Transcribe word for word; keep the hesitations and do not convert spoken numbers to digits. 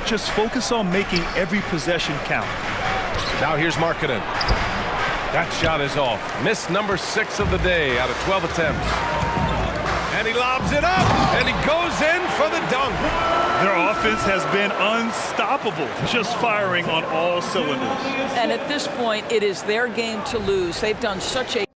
Just focus on making every possession count. Now here's Markkanen. That shot is off. Miss number six of the day out of twelve attempts. And he lobs it up, and he goes in for the dunk. Their offense has been unstoppable, just firing on all cylinders. And at this point, it is their game to lose. They've done such a